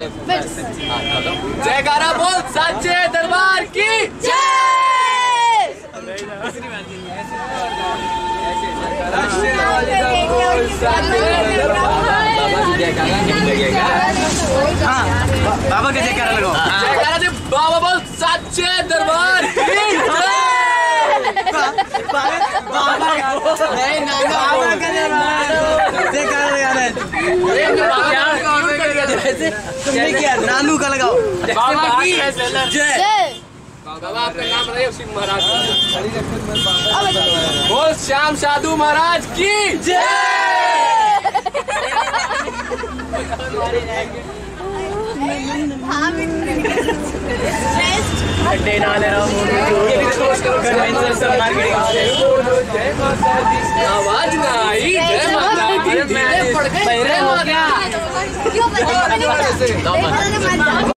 जयकारा बोल सच्चे दरबार की जय। हाँ बाबा का जयकारा लगाओ। जयकारा जी बाबा बोल सच्चे दरबार की तुमने किया नानू का लगाओ। बाबा की जय। बाबा आपका नाम रहे सिंह महाराज। बोल श्याम साधु महाराज की जय। आवाज ना आई। जय माता दी।